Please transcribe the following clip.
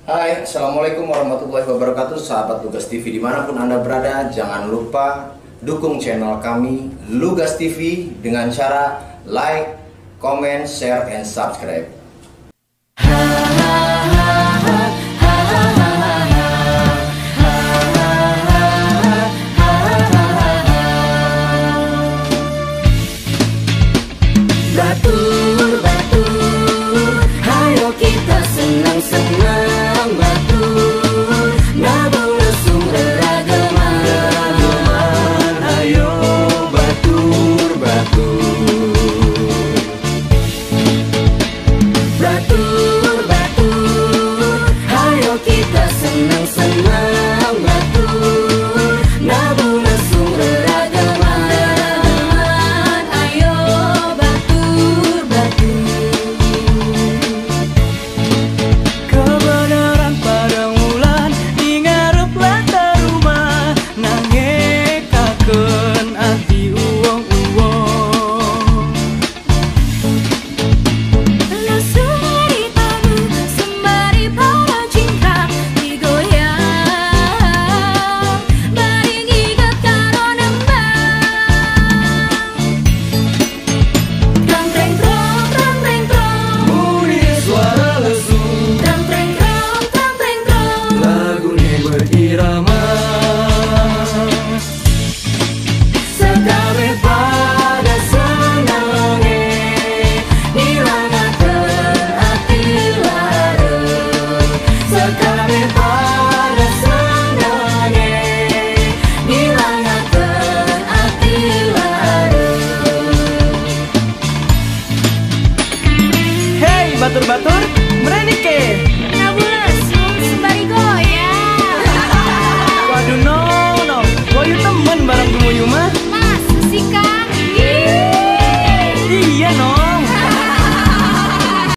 Hai, Assalamualaikum warahmatullahi wabarakatuh. Sahabat Lugas TV dimanapun Anda berada, jangan lupa dukung channel kami Lugas TV dengan cara like, comment, share, and subscribe. Batur, batur, hayo kita senang-senang.